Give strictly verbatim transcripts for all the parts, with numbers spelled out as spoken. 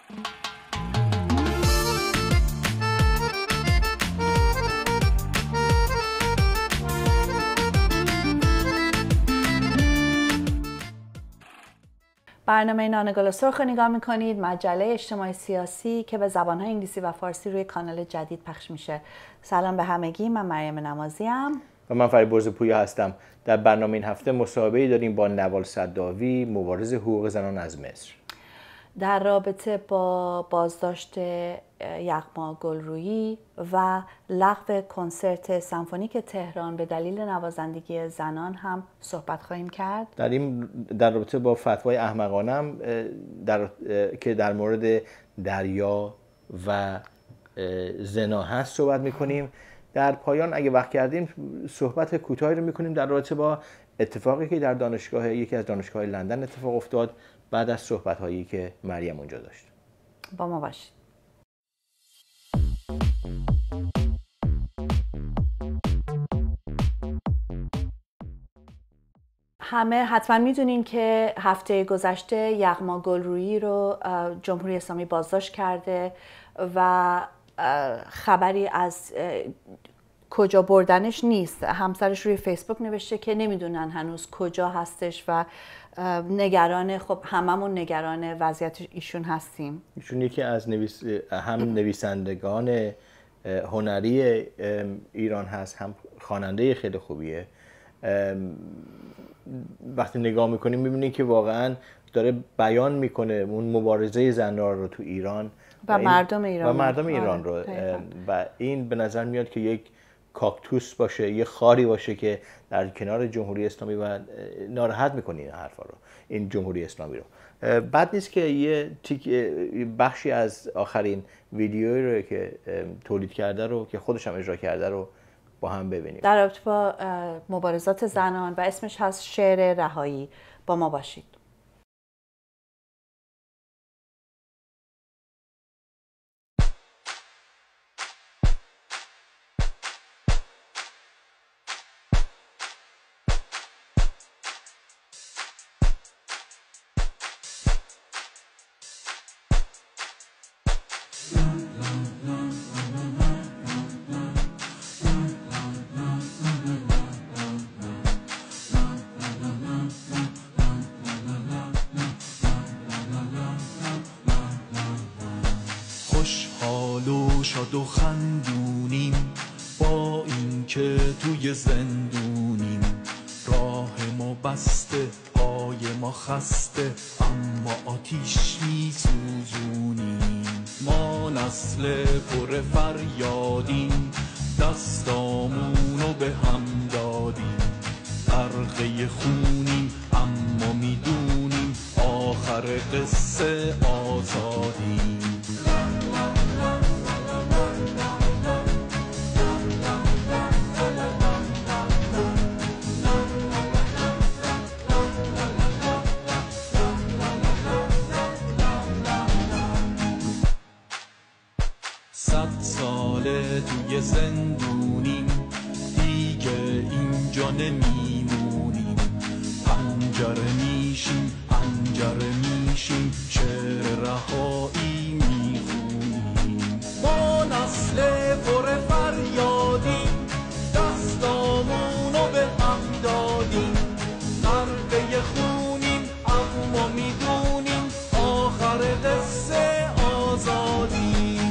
برنامه نان گل سرخ رو نگاه میکنید، مجله اجتماعی سیاسی که به زبانهای انگلیسی و فارسی روی کانال جدید پخش میشه. سلام به همگی، من مریم نمازی ام و من فریب برزپویا هستم. در برنامه این هفته مصاحبه‌ای داریم با نوال صداوی، مبارز حقوق زنان از مصر. در رابطه با بازداشت یغما گلرویی و لغو کنسرت سمفونیک تهران به دلیل نوازندگی زنان هم صحبت خواهیم کرد. در این در رابطه با فتوای احمقانه هم در که در مورد دریا و زنا هست صحبت می‌کنیم. در پایان اگه وقت کردیم صحبت کوتاهی رو می‌کنیم در رابطه با اتفاقی که در دانشگاه یکی از دانشگاه‌های لندن اتفاق افتاد بعد از صحبت‌هایی که مریم اونجا داشت. با ما باشید. همه حتما میدونین که هفته گذشته یغما گلرویی رو جمهوری اسلامی بازداشت کرده و خبری از کجا بردنش نیست. همسرش روی فیسبوک نوشته که نمیدونن هنوز کجا هستش و نگران، خب هممون نگران وضعیت ایشون هستیم. ایشون یکی از نویس... هم نویسندگان هنری ایران هست، هم خواننده خیلی خوبیه. وقتی نگاه میکنیم میبینیم که واقعا داره بیان میکنه اون مبارزه زنان رو تو ایران و, و مردم ایران و مردم ایران رو و این به نظر میاد که یک کاکتوس باشه، یه خاری باشه که در کنار جمهوری اسلامی و ناراحت میکنه این حرفا رو، این جمهوری اسلامی رو. بعد نیست که یه تیک بخشی از آخرین ویدیویی رو که تولید کرده رو که خودش هم اجرا کرده رو با هم ببینیم. در رابطه با مبارزات زنان و اسمش هست شعر رهایی. با ما باشید. شاد و خندونیم با این که توی زندونیم، راه ما بسته پای ما خسته اما آتیش میسوزونیم. ما نسل پر فریادیم، دستامونو به هم دادیم، غرقه خونیم اما میدونیم آخر قصه آزادیم. صد ساله توی زندونیم، دیگه اینجا نمیمونیم. پنجره میشیم پنجره میشیم، شعر رهایی میخونیم. ما نسل پر فریادیم، دستامونو به هم دادیم، غرقه خونیم اما میدونیم آخر قصه آزادیم.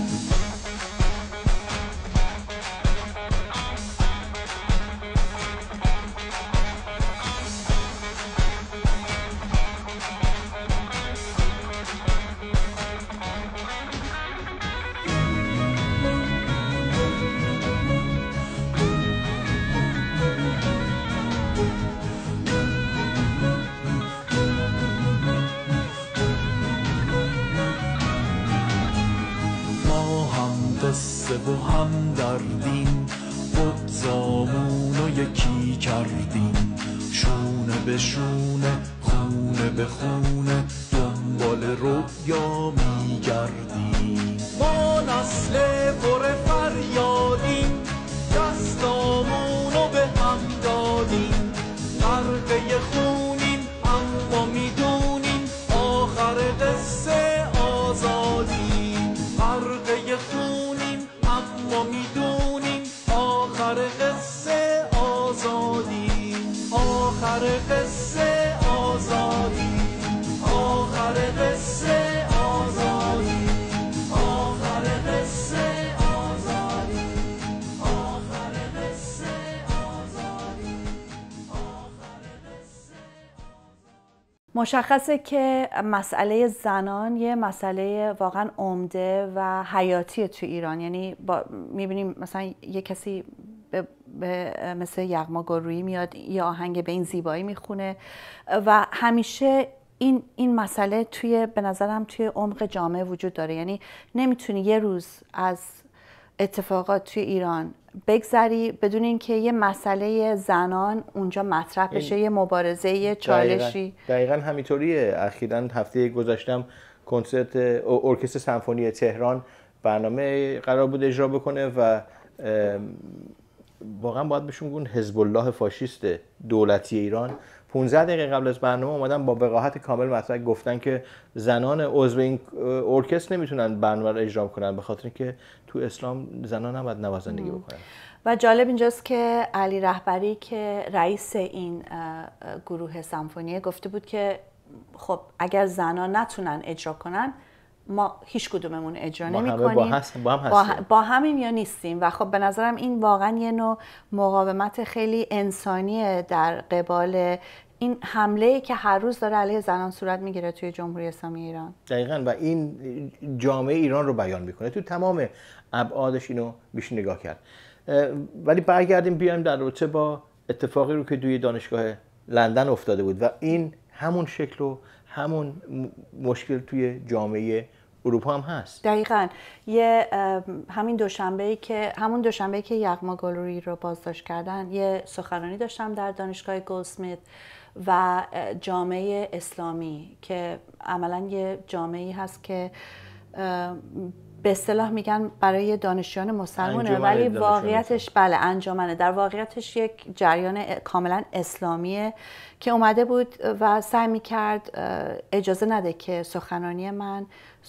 و هم دردیم، بغضامونو یکی کردیم، شونه به شونه خونه به خونه دنبال رویا میگردیم. ما نسل پر فریادیم، دستامونو به هم دادیم، غرقه خونیم اما میدونیم آخر قصه آزادی. آخر قصه آزادی، آخر قصه آزادی، آخر قصه آزادی، آخر قصه. مشخصه که مسئله زنان یه مسئله واقعا عمده و حیاتی تو ایران. یعنی میبینیم مثلا یه کسی به, به مثل یغما گلرویی میاد یه آهنگ به این زیبایی میخونه و همیشه این این مسئله توی به نظرم توی عمق جامعه وجود داره. یعنی نمیتونی یه روز از اتفاقات توی ایران بگذری بدون اینکه یه مسئله زنان اونجا مطرح بشه، یه مبارزه، یه چالشی. دقیقاً همینطوریه. اخیراً هفته گذشتم کنسرت ارکستر سمفونی تهران برنامه قرار بود اجرا بکنه و واقعا باید بهشون بگون حزب الله فاشیست دولتی ایران پانزده دقیقه قبل از برنامه اومدن با وقاحت کامل مطلق گفتن که زنان عضو این ارکستر نمیتونن برنامه رو اجرا کنن به خاطر اینکه تو اسلام زنان نباید نوازندگی بکنن. و جالب اینجاست که علی رهبری که رئیس این گروه سمفونیه گفته بود که خب اگر زنان نتونن اجرا کنن ما هیچ کدوممون اجرا نمی کنیم، با, هست، با, هم با, با همین یا نیستیم. و خب به نظرم این واقعا یه نوع مقاومت خیلی انسانیه در قبال این حمله که هر روز داره علیه زنان صورت میگیره توی جمهوری اسلامی ایران. دقیقاً و این جامعه ایران رو بیان میکنه تو تمام ابعادش. اینو میشه نگاه کرد. ولی برگردیم بیایم در رابطه با اتفاقی رو که توی دانشگاه لندن افتاده بود و این همون شکل و همون مشکل توی جامعه اروپا هم هست. دقیقاً. یه همین دوشنبه‌ای که همون دوشنبه‌ای که یغما گلرویی رو بازداشت کردن یه سخنرانی داشتم در دانشگاه گلدسمیت و جامعه اسلامی که عملاً یه جامعه‌ای هست که به اصطلاح میگن برای دانشجویان مسلمانه ولی واقعیتش بله انجمنه، در واقعیتش یک جریان کاملا اسلامیه که اومده بود و سعی میکرد اجازه نده که سخنرانی من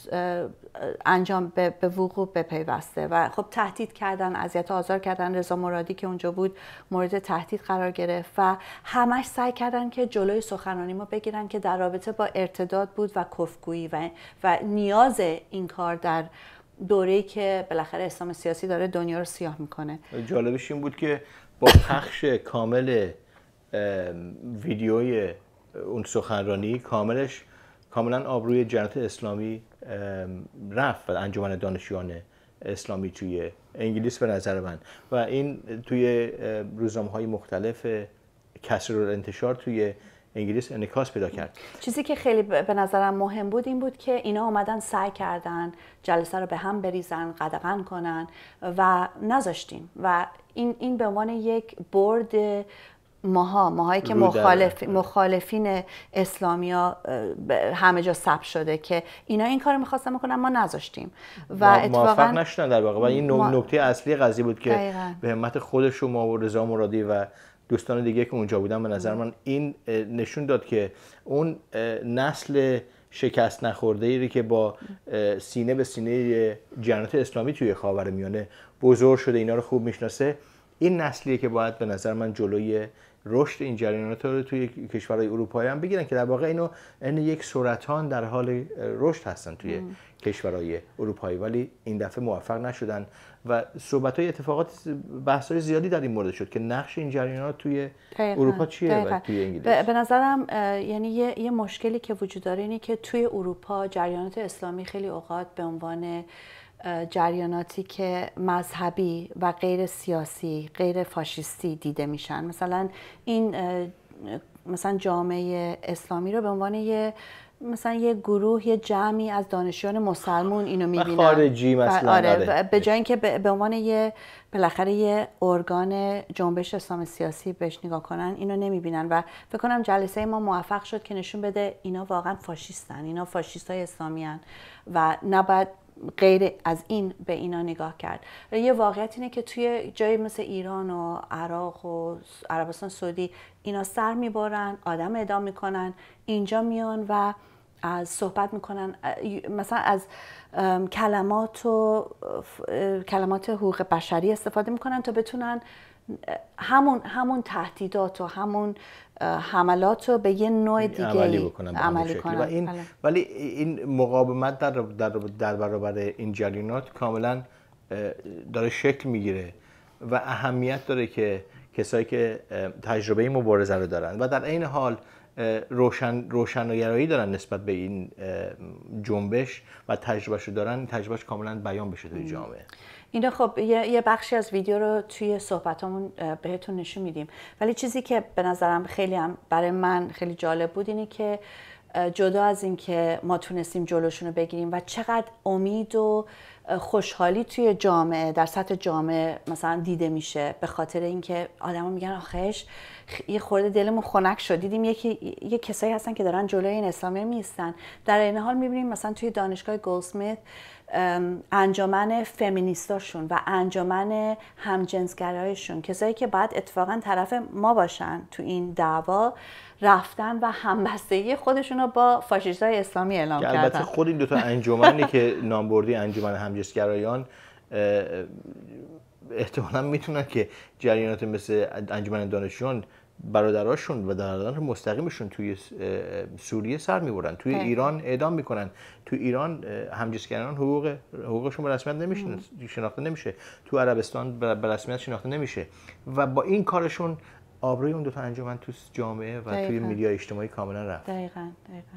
انجام به وقوع بپیوسته و خب تهدید کردن، اذیت و آزار کردن. رضا مرادی که اونجا بود مورد تهدید قرار گرفت و همش سعی کردن که جلوی سخنرانی ما بگیرن که در رابطه با ارتداد بود و کفرگویی و و نیاز این کار در دوره‌ای که بالاخره اسلام سیاسی داره دنیا رو سیاه میکنه. جالبش این بود که با پخش کامل ویدیوی اون سخنرانی کاملش کاملا آبروی جنت اسلامی رفت و انجمن دانشجویان اسلامی توی انگلیس به نظر من و این توی روزنامه‌های مختلف کسر الانتشار توی انگلیس انعکاس پیدا کرد. چیزی که خیلی به نظرم مهم بود این بود که اینا اومدن سعی کردن جلسه رو به هم بریزن، قدغن کنن و نذاشتیم و این این به عنوان یک برد ماها ماهایی که مخالف مخالفین اسلامیا همه جا ثبت شده که اینا این کارو می‌خواستن بکنن ما نذاشتیم و اتفاقا موفق نشدن در واقع و این ما... نکته اصلی قضیه بود که دقیقا. به همت خودش و ما و رضا مرادی و دوستان دیگه که اونجا بودن به نظر من این نشون داد که اون نسل شکست نخورده ای که با سینه به سینه جنت اسلامی توی خاورمیانه بزرگ شده اینا رو خوب میشناسه، این نسلیه که باید به نظر من جلوی رشد این جریانات رو توی کشورهای اروپایی هم بگیرن که در واقع اینو این یک سرطان در حال رشد هستن توی ام. کشورهای اروپایی ولی این دفعه موفق نشدن و صحبت‌های اتفاقات بحث‌های زیادی در این مورد شد که نقش این جریانات توی دقیقا. اروپا چیه دقیقا. و توی انگلیس. به نظرم یعنی یه،, یه مشکلی که وجود داره اینه که توی اروپا جریانات اسلامی خیلی اوقات به عنوان جریاناتی که مذهبی و غیر سیاسی، غیر فاشیستی دیده میشن. مثلا این مثلا جامعه اسلامی رو به عنوان یه مثلا یه گروه، یه جمعی از دانشجویان مسلمون اینو میبینن خارجی مثلا. آره به جای اینکه به عنوان یه بالاخره یه ارگان جنبش اسلام سیاسی بهش نگاه کنن اینو نمیبینن و فکر کنم جلسه ما موفق شد که نشون بده اینا واقعا فاشیستن، اینا فاشیستای اسلامی هن و نباید غیر از این به اینا نگاه کرد. یه واقعیت اینه که توی جایی مثل ایران و عراق و عربستان سعودی اینا سر میبرن، آدم اعدام میکنن، اینجا میان و از صحبت میکنن مثلا از کلمات و کلمات حقوق بشری استفاده میکنن تا بتونن همون همون تهدیدات و همون حملات رو به یه نوع دیگه عملی بکنن عملی کنن. و این بله. ولی این مقاومت در در در برابر این جریانات کاملا داره شکل میگیره و اهمیت داره که کسایی که تجربه مبارزه رو دارن و در عین حال روشن روشنگرایی دارن نسبت به این جنبش و تجربهش رو دارن، تجربهش کاملا بیان بشه توی جامعه. اینا خب یه،, یه بخشی از ویدیو رو توی صحبتامون بهتون نشون میدیم، ولی چیزی که به نظرم خیلی هم برای من خیلی جالب بود اینه که جدا از این که ما تونستیم جلوشون رو بگیریم و چقدر امید و خوشحالی توی جامعه در سطح جامعه مثلا دیده میشه به خاطر اینکه آدما میگن آخش یه خورده دلمون خنک شد، دیدیم یکی یه کسایی هستن که دارن جلوی این اسلامی میستن. در این حال میبینیم مثلا توی دانشگاه گولدسمیت انجمن فمینیستاشون و انجمن همجنسگرایشون، کسایی که باید اتفاقا طرف ما باشن تو این دعوا، رفتن و همبستگی خودشون رو با فاشیستای اسلامی اعلام کردن. البته خود این دو تا انجمنی که نام بردی، انجمن همجنسگرایان، احتمالاً میتونن که جریانات مثل انجمن دانشجویان برادراشون و برادران مستقیمشون توی سوریه سر میبرن، توی ده. ایران اعدام میکنن. توی ایران همجنسگرایان حقوق حقوقشون به رسمیت نمیشه شناخته نمیشه، تو عربستان به رسمیت شناخته نمیشه و با این کارشون آبروی اون دو تا انجمن تو جامعه و دقیقا. توی میدیا اجتماعی کاملا رفت. دقیقاً دقیقاً.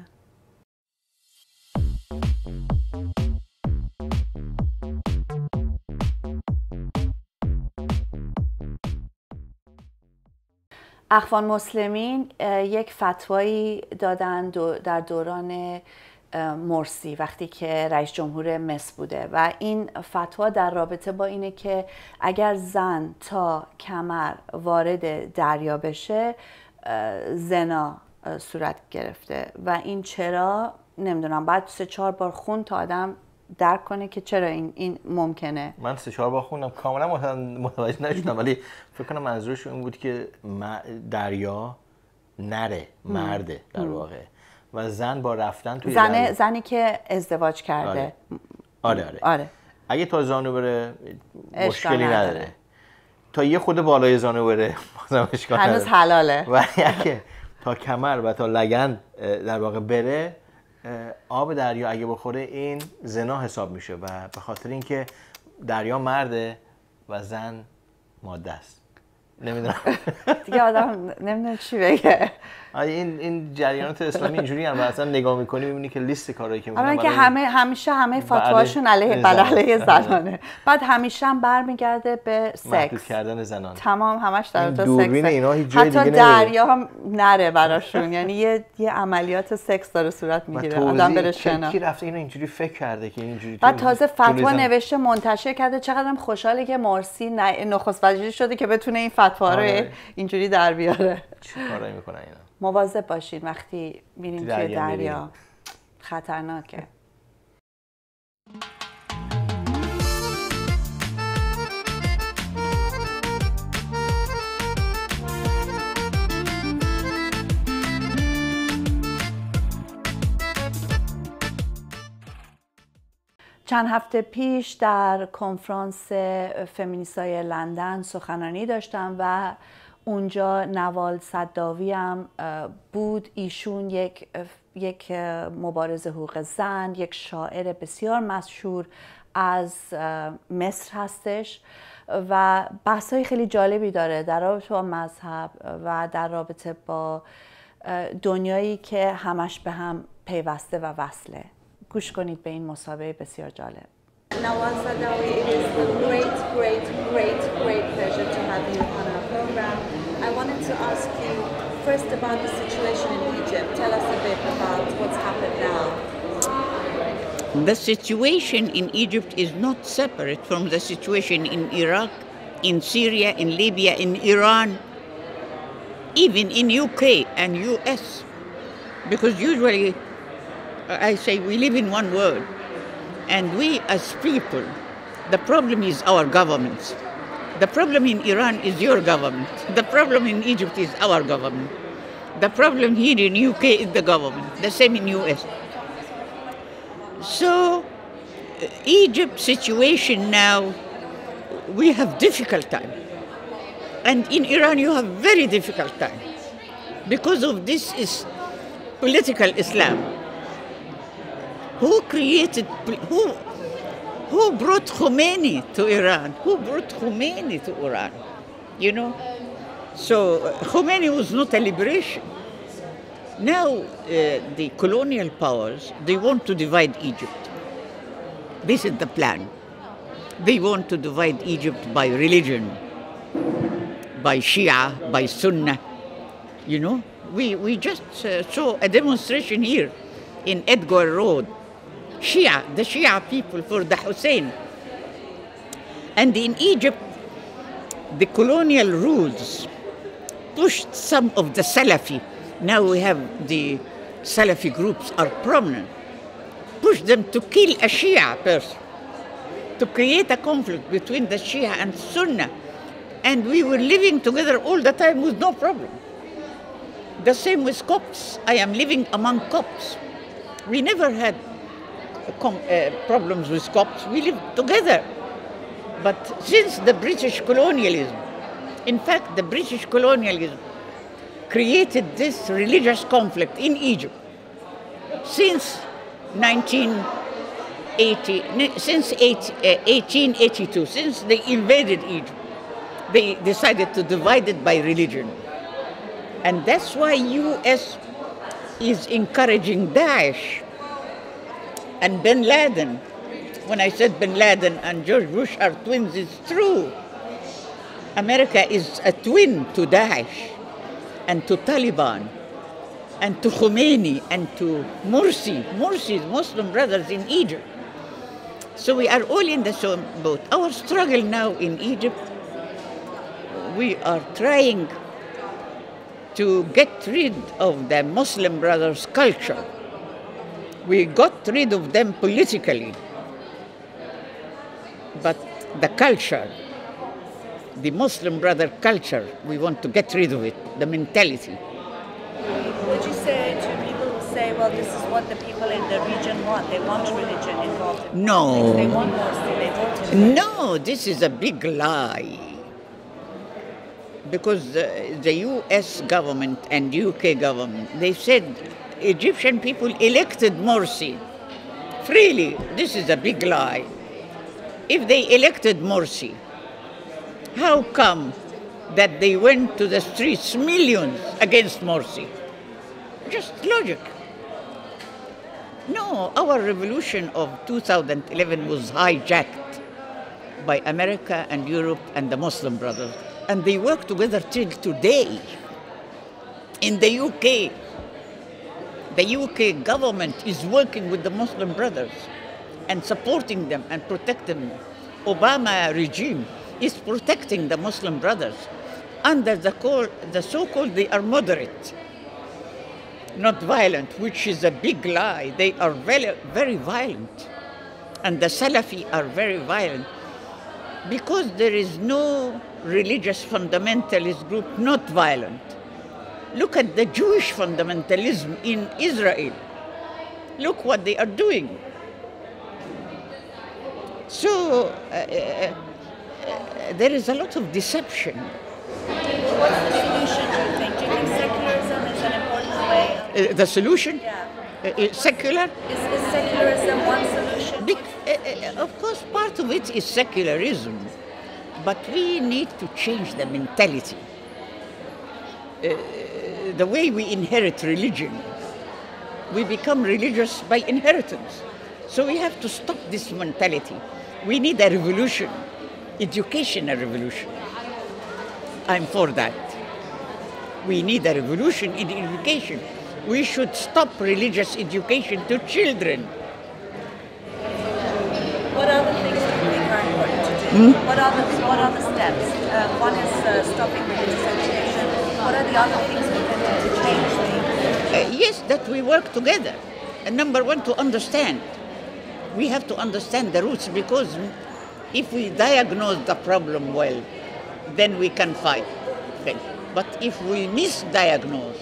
اخوان مسلمین یک فتوایی دادن در دوران مرسی وقتی که رئیس جمهور مصر بوده و این فتوا در رابطه با اینه که اگر زن تا کمر وارد دریا بشه زنا صورت گرفته و این چرا نمیدونم، بعد سه چهار بار خون تا آدم درک کنه که چرا این این ممکنه. من سه چهار بار خوندم کاملا متوجه نشدم، ولی فکر کنم منظورش این بود که دریا نره مرده در واقع و زن با رفتن توی زن دریا. زنی که ازدواج کرده. آره آره, آره. آره. اگه تا زانو بره مشکلی نداره. نداره تا یه خود بالای زانو بره بازم اشکال نداره، هنوز حلاله. ولی اگه تا کمر و تا لگن در واقع بره آب دریا اگه بخوره این زنا حساب میشه و به خاطر اینکه دریا مرده و زن ماده است. نمیدونم دیگه آدم نمیدونه چی بگه. این این جریانات اسلامی اینجوری هم اصلا نگاه می‌کنی می‌بینی که لیست کارهایی که می‌کنن که همه همیشه همه فتواشون علیه علیه زنانه، بعد همیشه هم برمیگرده به سکس، محدود کردن زنان، تمام همش در رابطه دوربین اینا هیچ جای دیگه نمیره، حتی دریا هم نره براشون. یعنی یه یه عملیات سکس داره صورت میگیره، آدم بره شنا. کی رفته اینو اینجوری فکر کرده که اینجوری بعد تازه فتوا نوشته منتشر کرده. چقدرم خوشحاله که مرسی نخست وزیر شده که بتونه این فتوا رو اینجوری در بیاره. چه کارایی میکنن اینا؟ مواظب باشین وقتی میریم توی دریا, دریا. خطرناکه. چند هفته پیش در کنفرانس فمینیستای لندن سخنرانی داشتم و اونجا نوال صداوی هم بود. ایشون یک یک مبارز حقوق زن، یک شاعر بسیار مشهور از مصر هستش و بحث‌های خیلی جالبی داره در رابطه با مذهب و در رابطه با دنیایی که همش به هم پیوسته و وصله. گوش کنید به این مسابقه بسیار جالب. Nawal Saadawi, it is a great, great, great, great pleasure to have you on our program. I wanted to ask you first about the situation in Egypt. Tell us a bit about what's happened now. The situation in Egypt is not separate from the situation in Iraq, in Syria, in Libya, in Iran, even in U K and U S. Because usually I say we live in one world. And we as people, the problem is our governments. The problem in Iran is your government. The problem in Egypt is our government. The problem here in U K is the government. The same in U S. So, uh, Egypt situation now, we have difficult time. And in Iran, you have very difficult time because of this is political Islam. Who created, who, who brought Khomeini to Iran? Who brought Khomeini to Iran? You know? So Khomeini was not a liberation. Now uh, the colonial powers, they want to divide Egypt. This is the plan. They want to divide Egypt by religion, by Shia, by Sunnah. You know, we, we just uh, saw a demonstration here in Edgware Road. Shia, the Shia people for the Hussein. And in Egypt, the colonial rules pushed some of the Salafi. Now we have the Salafi groups are prominent. Pushed them to kill a Shia person, to create a conflict between the Shia and Sunnah. And we were living together all the time with no problem. The same with Copts. I am living among Copts. We never had com uh, problems with Copts. We lived together. But since the British colonialism, in fact, the British colonialism created this religious conflict in Egypt since nineteen eighty, since eighteen eighty-two, since they invaded Egypt. They decided to divide it by religion. And that's why U S is encouraging Daesh and Bin Laden. When I said Bin Laden and George Bush are twins, it's true. America is a twin to Daesh and to Taliban and to Khomeini and to Morsi, Morsi's Muslim brothers in Egypt. So we are all in the same boat. Our struggle now in Egypt, we are trying to get rid of the Muslim brothers' culture. We got rid of them politically, but the culture, the Muslim brother culture, we want to get rid of it, the mentality. Would you say to people who say, well, this is what the people in the region want, they want religion involved in No. politics, they want Morsi, they want... No, this is a big lie. Because the, the U S government and U K government, they said Egyptian people elected Morsi freely. This is a big lie. If they elected Morsi, how come that they went to the streets, millions, against Morsi? Just logic. No, our revolution of two thousand eleven was hijacked by America and Europe and the Muslim brothers. And they work together till today. In the U K, the U K government is working with the Muslim brothers and supporting them and protecting them. Obama regime is protecting the Muslim brothers. Under the, call, the so-called, they are moderate, not violent, which is a big lie. They are very, very violent. And the Salafi are very violent because there is no religious fundamentalist group not violent. Look at the Jewish fundamentalism in Israel. Look what they are doing. So uh, uh, uh, there is a lot of deception. What's the solution, do you think? Do you think secularism is an important way? Uh, the solution? Yeah. Uh, uh, secular? Is, is secularism one solution? Be uh, uh, of course, part of it is secularism. But we need to change the mentality. Uh, the way we inherit religion, we become religious by inheritance. So we have to stop this mentality. We need a revolution, educational revolution. I'm for that. We need a revolution in education. We should stop religious education to children. What other things do you think are important to do? Hmm? What, are the, what are the steps? Uh, one is uh, stopping religious education. What are the other things we can do to change things? Uh, yes, that we work together. And number one, to understand. We have to understand the roots, because if we diagnose the problem well, then we can fight. Okay. But if we misdiagnose,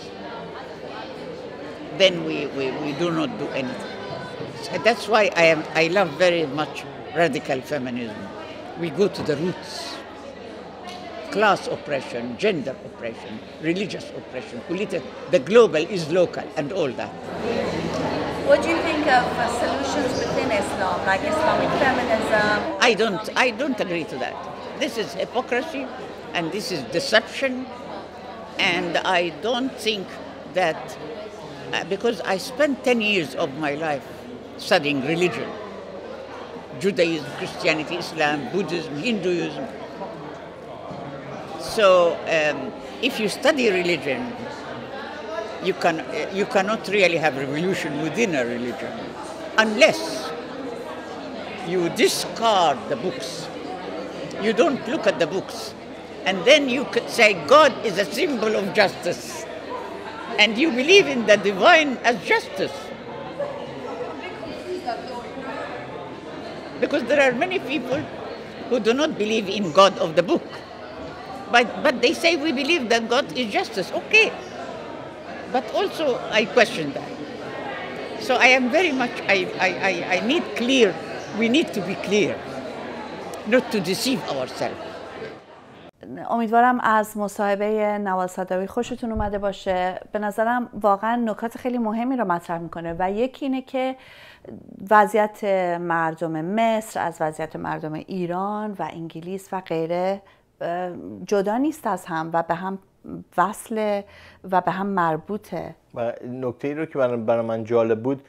then we, we, we do not do anything. So that's why I, am, I love very much radical feminism. We go to the roots. class oppression, gender oppression, religious oppression, political, the global is local and all that. What do you think of uh, solutions within Islam, like Islamic feminism? I don't, I don't agree to that. This is hypocrisy and this is deception, and I don't think that, uh, because I spent ten years of my life studying religion, Judaism, Christianity, Islam, Buddhism, Hinduism. So um, if you study religion, you, can, uh, you cannot really have revolution within a religion unless you discard the books. You don't look at the books. And then you could say God is a symbol of justice. And you believe in the divine as justice. Because there are many people who do not believe in God of the book. But, but they say we believe that God is justice. Okay. But also I question that. So I am very much, I, I, I, I need clear, we need to be clear, not to deceive ourselves. امیدوارم از مصاحبه نواز صدوی خوشتون اومده باشه. به نظرم واقعا نکات خیلی مهمی رو مطرح میکنه و یکی اینه که وضعیت مردم مصر از وضعیت مردم ایران و انگلیس و غیره جدا نیست از هم و به هم وصله و به هم مربوطه. و نکته‌ای رو که برای من جالب بود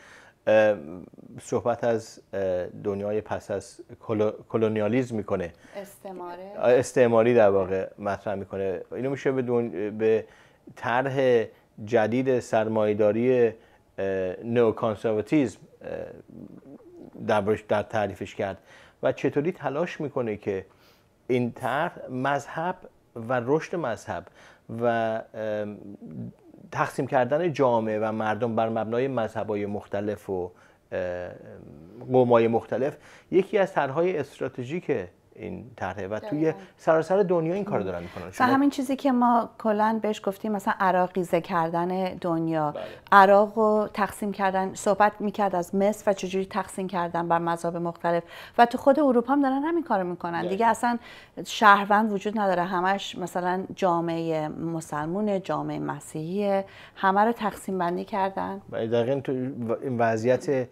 صحبت از دنیای پس از کلونیالیسم میکنه، استعماره استعماری در واقع مطرح میکنه. اینو میشه به به طرح جدید سرمایه‌داری نئوکانسرواتیسم در در تعریفش کرد و چطوری تلاش میکنه که این طرح مذهب و رشد مذهب و تقسیم کردن جامعه و مردم بر مبنای مذهب‌های مختلف و قوم‌های مختلف یکی از طرح‌های استراتژیک این طرحه و توی سراسر دنیا این کارو دارن میکنن. و همین چیزی که ما کلاً بهش گفتیم مثلا عراقیزه کردن دنیا، بله. عراق رو تقسیم کردن، صحبت میکرد از مصر و چجوری تقسیم کردن بر مذاهب مختلف و تو خود اروپا هم دارن همین کارو میکنن. بله. دیگه اصلا شهروند وجود نداره، همش مثلا جامعه مسلمون، جامعه مسیحی، همه رو تقسیم بندی کردن. دقیقاً تو این وضعیت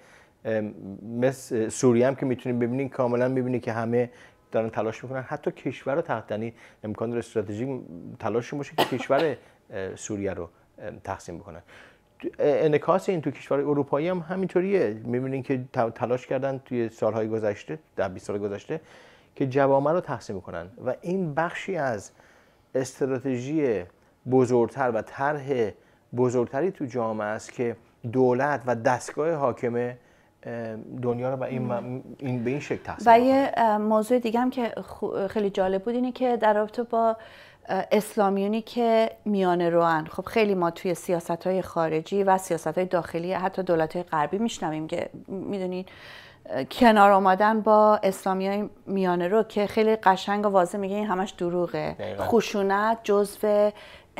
مثل سوریه هم که میتونید ببینید کاملا میبینید که همه دارن تلاش میکنن حتی کشور رو تحت یعنی امکان استراتژیک تلاششون باشه که کشور سوریه رو تقسیم بکنن. انعکاس این تو کشور اروپایی هم همینطوریه. میبینین که تلاش کردن توی سالهای گذشته، ده بیست سال گذشته که جوامع رو تقسیم میکنن و این بخشی از استراتژی بزرگتر و طرح بزرگتری تو جامعه است که دولت و دستگاه حاکمه دنیا رو به این, این به این شکل تقسیم. و یه موضوع دیگه هم که خیلی جالب بود اینه که در رابطه با اسلامیونی که میانه روان، خب خیلی ما توی سیاست‌های خارجی و سیاست‌های داخلی حتی دولت‌های غربی میشنویم که میدونید کنار آمدن با اسلامیای میانه رو که خیلی قشنگ و واضح میگه این همش دروغه. دقیقا. خشونت جزو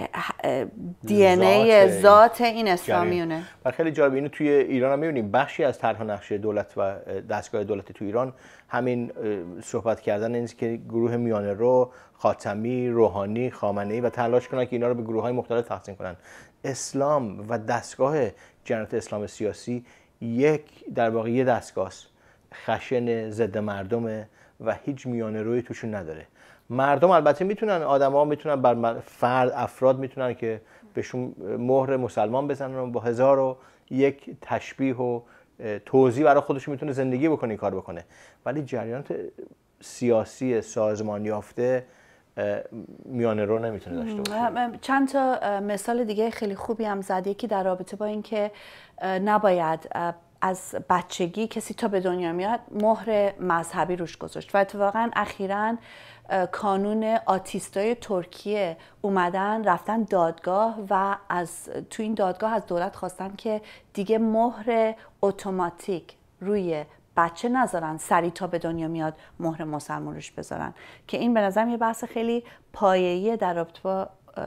دی ان ای ذات این اسلامیونه. و خیلی جالب اینو توی ایران هم می‌بینیم بخشی از طرح نقشه دولت و دستگاه دولتی توی ایران همین صحبت کردن این که گروه میانه رو، خاتمی، روحانی، خامنه‌ای و تلاش کنن که اینا رو به گروه‌های مختلف تقسیم کنن. اسلام و دستگاه جنرات اسلام سیاسی یک در واقع یه دستگاه است، خشن، ضد مردمه و هیچ میانه روی توشون نداره. مردم البته میتونن، آدما میتونن بر فرد افراد میتونن که بهشون مهر مسلمان بزنن و با هزار و یک تشبیه و توضیح برای خودش میتونه زندگی بکنه، کار بکنه، ولی جریانات سیاسی سازمان یافته میانه رو نمیتونه داشته باشه. چند تا مثال دیگه خیلی خوبی هم زد. یکی در رابطه با این که نباید از بچگی کسی تا به دنیا میاد مهر مذهبی روش گذاشت و اتفاقا اخیراً کانون آتیستای ترکیه اومدن رفتن دادگاه و از تو این دادگاه از دولت خواستن که دیگه مهر اتوماتیک روی بچه نذارن، سریع تا به دنیا میاد مهر مسلمان روش بذارن، که این به نظرم یه بحث خیلی پایه‌ای در رابطه با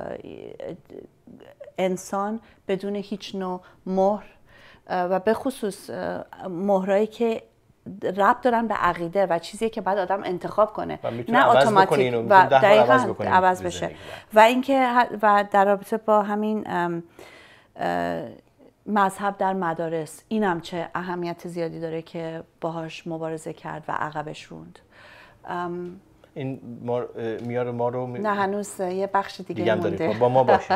انسان بدون هیچ نوع مهر و به خصوص مهرایی که ربط دارن به عقیده و چیزی که بعد آدم انتخاب کنه، نه اتوماتیک و دقیقاً عوض بشه. و اینکه و در رابطه با همین ام ام مذهب در مدارس، اینم چه اهمیت زیادی داره که باهاش مبارزه کرد و عقبش روند. این ما میاره ما رو می... نه هنوز یه بخش دیگه, دیگه مونده. با ما باشه.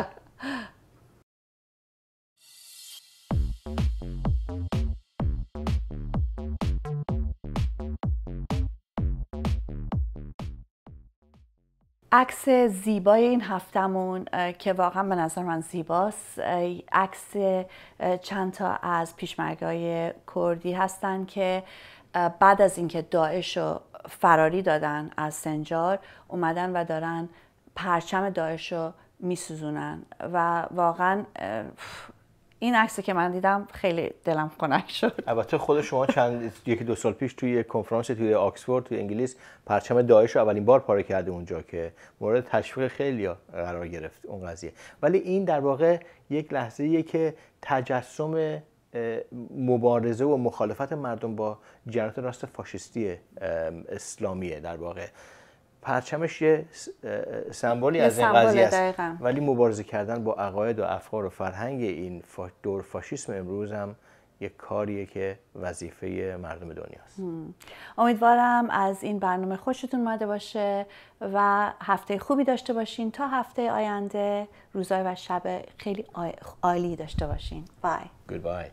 عکس زیبای این هفتمون که واقعا به نظر من زیباست، عکس چند تا از پیشمرگای کردی هستن که بعد از اینکه داعش رو فراری دادن از سنجار اومدن و دارن پرچم داعش رو میسوزونن و واقعا این عکسی که من دیدم خیلی دلم خنک شد. البته خود شما چند یکی دو سال پیش توی کنفرانس توی آکسفورد توی انگلیس پرچم داعش رو اولین بار پاره کرده اونجا که مورد تشویق خیلیا قرار گرفت اون قضیه. ولی این در واقع یک لحظه‌ایه که تجسم مبارزه و مخالفت مردم با جریانات راست فاشیستی اسلامیه. در واقع پرچمش یه سمبولی از این قضیه است، ولی مبارزه کردن با عقاید و افکار و فرهنگ این دور فاشیسم امروز هم یک کاریه که وظیفه مردم دنیاست. امیدوارم از این برنامه خوشتون اومده باشه و هفته خوبی داشته باشین. تا هفته آینده روزای و شب خیلی عالی داشته باشین. بای. Goodbye.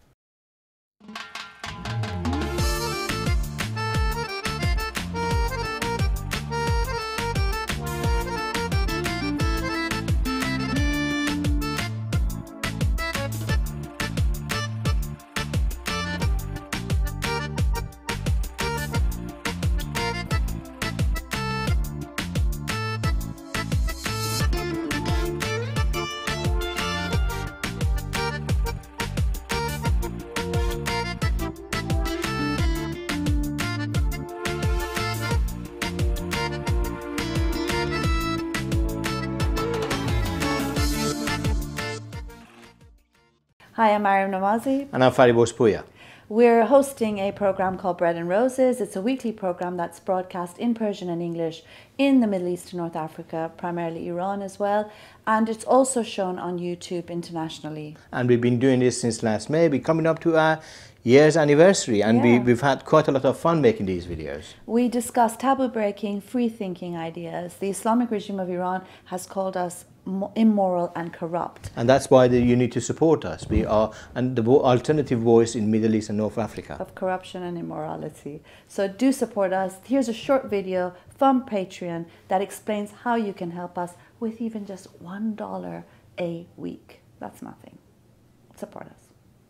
Hi, I'm Mariam Namazi. And I'm Fariborz Pooya. We're hosting a program called Bread and Roses. It's a weekly program that's broadcast in Persian and English in the Middle East and North Africa, primarily Iran as well. And it's also shown on YouTube internationally. And we've been doing this since last May. We're coming up to our year's anniversary, and yeah. we, we've had quite a lot of fun making these videos. We discuss taboo-breaking, free-thinking ideas. The Islamic regime of Iran has called us immoral and corrupt. And that's why the, you need to support us. We are and the alternative voice in Middle East and North Africa. Of corruption and immorality. So do support us. Here's a short video from Patreon that explains how you can help us with even just one dollar a week. That's nothing. Support us.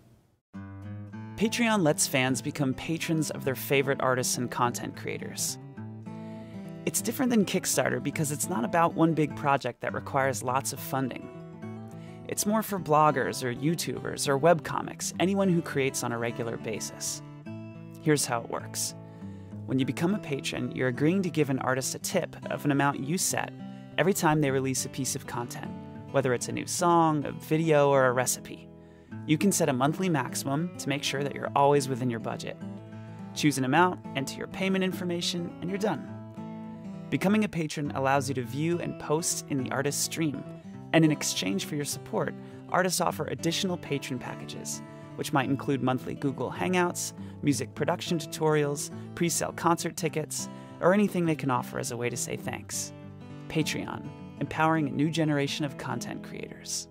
Patreon lets fans become patrons of their favorite artists and content creators. It's different than Kickstarter because it's not about one big project that requires lots of funding. It's more for bloggers or YouTubers or webcomics, anyone who creates on a regular basis. Here's how it works. When you become a patron, you're agreeing to give an artist a tip of an amount you set every time they release a piece of content, whether it's a new song, a video, or a recipe. You can set a monthly maximum to make sure that you're always within your budget. Choose an amount, enter your payment information, and you're done. Becoming a patron allows you to view and post in the artist's stream, and in exchange for your support, artists offer additional patron packages, which might include monthly Google Hangouts, music production tutorials, pre-sale concert tickets, or anything they can offer as a way to say thanks. Patreon, empowering a new generation of content creators.